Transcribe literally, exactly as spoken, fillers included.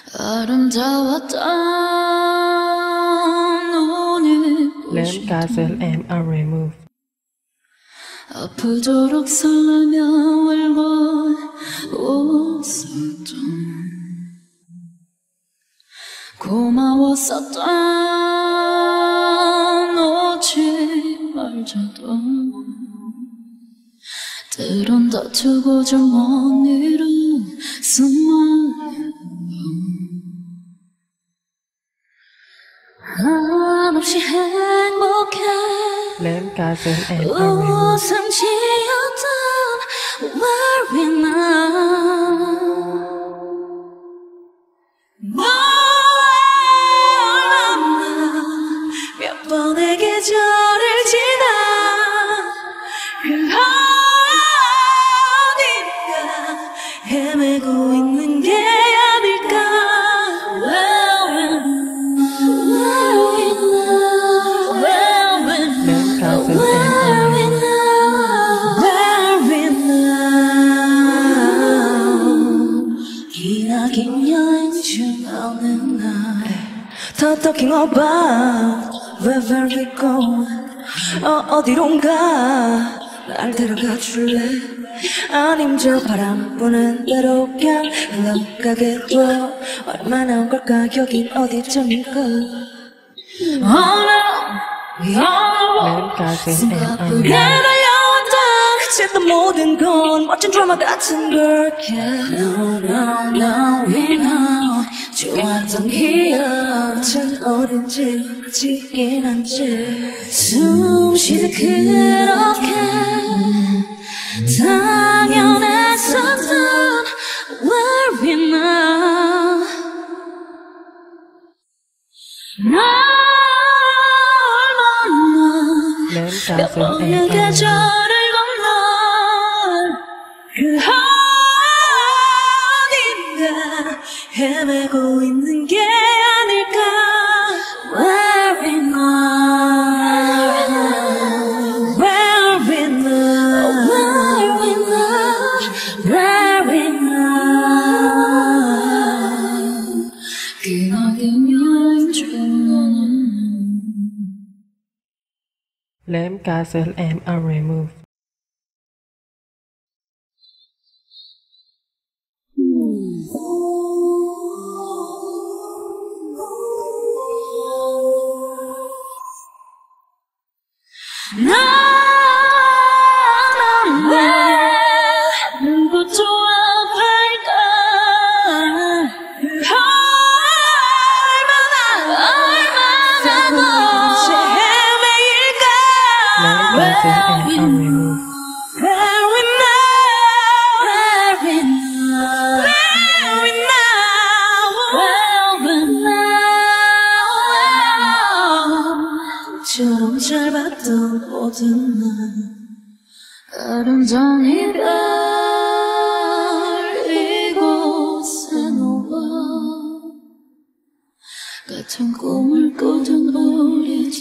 아름다웠던 오늘 Let Gazelle and MR제거. 아프도록 설레며 울고 웃었던 고마웠었던 오지 말자도 때론 다투고 좀 못 이룬 수많은 한없이 행복해 Let Gazelle and MR제거. 웃음 지었던 Where we now 몇 번의 계절을 지나 그 어딘가 헤매고 있는 게 아닐까 기나긴 여행 중 어느 날 더 talking about where where we go 어, 어디론가 날 데려가 줄래 아님 저 바람 부는 대로 그냥 흘러가게 둬 얼마나 온 걸까 여긴 어디쯤일까 Oh no, we all Let Gazelle and 그게 MR제거. 달려왔던 그치도 모든 건 멋진 드라마 같은 걸 yeah. No, no, no, we know 좋았던 기억 참 어딘지 지긴 한지 숨 쉬듯 그렇게 당연했었던 Where we now 날 만나 Let 몇 Gazelle 번의 and MR제거. 계절을 건너 그 어딘가 헤매고 있는 게 아닐까 Where we now Where we now Where we now Where we now 기나긴 여행 중 Let Gazelle and MR제거. 나는 왜 누구도 아플까 얼마나 얼마나 더 헤매일까 Let Gazelle and MR제거. Where we now Where we now Where we now Where we now 처럼 짧았던 모든 날 아름다운 이별 이곳에 놓아 같은 꿈을 꾸던 우리